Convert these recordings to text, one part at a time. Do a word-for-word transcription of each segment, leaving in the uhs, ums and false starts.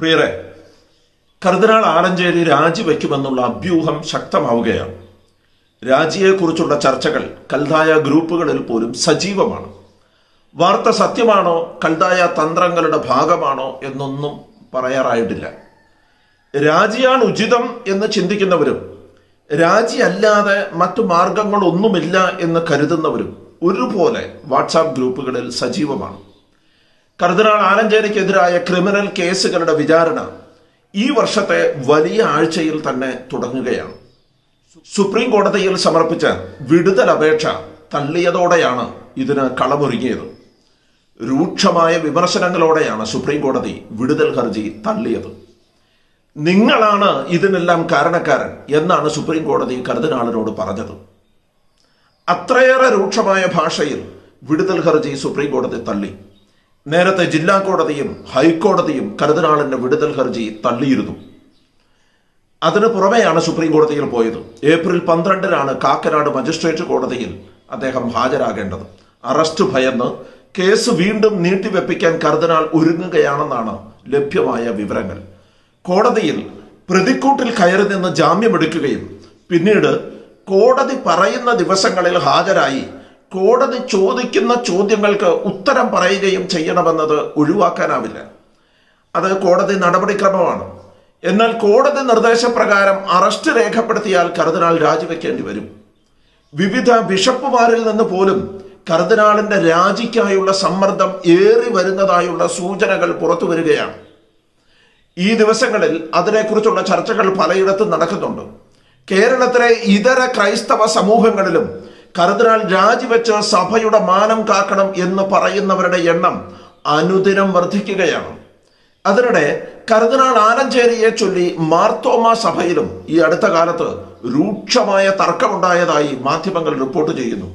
പ്രിയരെ, കർദിനാൾ ആലഞ്ചേരി രാജിവെക്കുമെന്നുള്ള അഭ്യൂഹം ശക്തമാവുകയാണ്. രാജിയെക്കുറിച്ചുള്ള ചർച്ചകൾ കൽദായ ഗ്രൂപ്പുകളിൽ പോലും സജീവമാണ്. വാർത്ത സത്യമാണോ, കൽദായ തന്ത്രങ്ങളുടെ ഭാഗമാണോ എന്നൊന്നും പറയാറായിട്ടില്ല. രാജിയാണ് ഉചിതം എന്ന് ചിന്തിക്കുന്നവരും രാജി അല്ലാതെ മറ്റു മാർഗങ്ങളൊന്നുമില്ല എന്ന് കരുതുന്നവരും ഒരുപോലെ വാട്സാപ്പ് ഗ്രൂപ്പുകളിൽ സജീവമാണ്. കർദിനാൾ ആലഞ്ചേരിക്കെതിരായ ക്രിമിനൽ കേസുകളുടെ വിചാരണ ഈ വർഷത്തെ വലിയ ആഴ്ചയിൽ തന്നെ തുടങ്ങുകയാണ്. സുപ്രീം കോടതിയിൽ സമർപ്പിച്ച വിടുതൽ അപേക്ഷ തള്ളിയതോടെയാണ് ഇതിന് കളമൊരുങ്ങിയത്. രൂക്ഷമായ വിമർശനങ്ങളോടെയാണ് സുപ്രീം കോടതി വിടുതൽ ഹർജി തള്ളിയത്. നിങ്ങളാണ് ഇതിനെല്ലാം കാരണക്കാരൻ എന്നാണ് സുപ്രീം കോടതി കർദിനാളിനോട് പറഞ്ഞത്. അത്രയേറെ രൂക്ഷമായ ഭാഷയിൽ വിടുതൽ ഹർജി സുപ്രീം കോടതി തള്ളി. നേരത്തെ ജില്ലാ കോടതിയും ഹൈക്കോടതിയും കർദിനാളിന്റെ വിടുതൽ ഹർജി തള്ളിയിരുന്നു. അതിനു പുറമെയാണ് സുപ്രീം കോടതിയിൽ പോയത്. ഏപ്രിൽ പന്ത്രണ്ടിനാണ് കാക്കനാട് മജിസ്ട്രേറ്റ് കോടതിയിൽ അദ്ദേഹം ഹാജരാകേണ്ടത്. അറസ്റ്റ് ഭയന്ന് കേസ് വീണ്ടും നീട്ടിവെപ്പിക്കാൻ കർദിനാൾ ഒരുങ്ങുകയാണെന്നാണ് ലഭ്യമായ വിവരങ്ങൾ. കോടതിയിൽ പ്രതിക്കൂട്ടിൽ കയറി നിന്ന് ജാമ്യമെടുക്കുകയും പിന്നീട് കോടതി പറയുന്ന ദിവസങ്ങളിൽ ഹാജരായി കോടതി ചോദിക്കുന്ന ചോദ്യങ്ങൾക്ക് ഉത്തരം പറയുകയും ചെയ്യണമെന്നത് ഒഴിവാക്കാനാവില്ല. അത് കോടതി നടപടിക്രമമാണ്. എന്നാൽ കോടതി നിർദ്ദേശപ്രകാരം അറസ്റ്റ് രേഖപ്പെടുത്തിയാൽ കർദിനാൾ രാജിവെക്കേണ്ടി വരും. വിവിധ ബിഷപ്പുമാരിൽ നിന്ന് പോലും കർദിനാളിന്റെ രാജിക്കായുള്ള സമ്മർദ്ദം ഏറി വരുന്നതായുള്ള സൂചനകൾ പുറത്തു വരികയാണ്. ഈ ദിവസങ്ങളിൽ അതിനെക്കുറിച്ചുള്ള ചർച്ചകൾ പലയിടത്തും നടക്കുന്നുണ്ട്. കേരളത്തിലെ ഇതര ക്രൈസ്തവ സമൂഹങ്ങളിലും കർദിനാൾ രാജിവെച്ച് സഭയുടെ മാനം കാക്കണം എന്ന് പറയുന്നവരുടെ എണ്ണം അനുദിനം വർദ്ധിക്കുകയാണ്. അതിനിടെ കർദിനാൾ ആലഞ്ചേരിയെ ചൊല്ലി മാർത്തോമ സഭയിലും ഈ അടുത്ത കാലത്ത് രൂക്ഷമായ തർക്കമുണ്ടായതായി മാധ്യമങ്ങൾ റിപ്പോർട്ട് ചെയ്യുന്നു.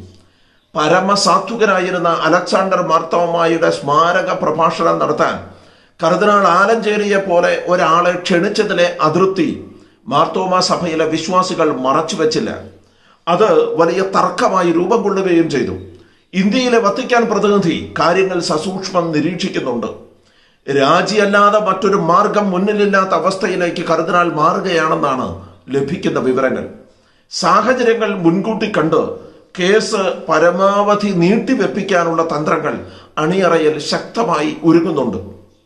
പരമസാത്വികനായിരുന്ന അലക്സാണ്ടർ മാർത്തോമായുടെ സ്മാരക പ്രഭാഷണം നടത്താൻ കർദിനാൾ ആലഞ്ചേരിയെ പോലെ ഒരാളെ ക്ഷണിച്ചതിലെ അതൃപ്തി മാർത്തോമ സഭയിലെ വിശ്വാസികൾ മറച്ചുവെച്ചില്ല. അത് വലിയ തർക്കമായി രൂപം കൊള്ളുകയും ചെയ്തു. ഇന്ത്യയിലെ വത്തിക്കാൻ പ്രതിനിധി കാര്യങ്ങൾ സസൂക്ഷ്മം നിരീക്ഷിക്കുന്നുണ്ട്. രാജിയല്ലാതെ മറ്റൊരു മാർഗം മുന്നിലില്ലാത്ത അവസ്ഥയിലേക്ക് കർദിനാൾ മാറുകയാണെന്നാണ് ലഭിക്കുന്ന വിവരങ്ങൾ. സാഹചര്യങ്ങൾ മുൻകൂട്ടി കണ്ട് കേസ് പരമാവധി നീട്ടിവെപ്പിക്കാനുള്ള തന്ത്രങ്ങൾ അണിയറയിൽ ശക്തമായി ഒരുങ്ങുന്നുണ്ട്.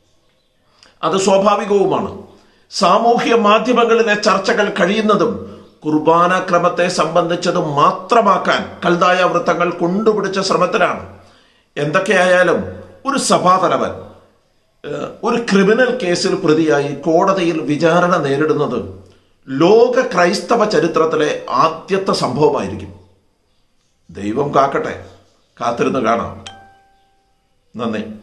അത് സ്വാഭാവികവുമാണ്. സാമൂഹ്യ മാധ്യമങ്ങളിലെ ചർച്ചകൾ കഴിയുന്നതും കുർബാന ക്രമത്തെ സംബന്ധിച്ചതും മാത്രമാക്കാൻ കൽദായ വൃത്തങ്ങൾ കൊണ്ടുപിടിച്ച ശ്രമത്തിലാണ്. എന്തൊക്കെയായാലും ഒരു സഭാതലവൻ ഒരു ക്രിമിനൽ കേസിൽ പ്രതിയായി കോടതിയിൽ വിചാരണ നേരിടുന്നത് ലോക ക്രൈസ്തവ ചരിത്രത്തിലെ ആദ്യത്തെ സംഭവമായിരിക്കും. ദൈവം കാക്കട്ടെ. കാത്തിരുന്ന് കാണാം. നന്ദി.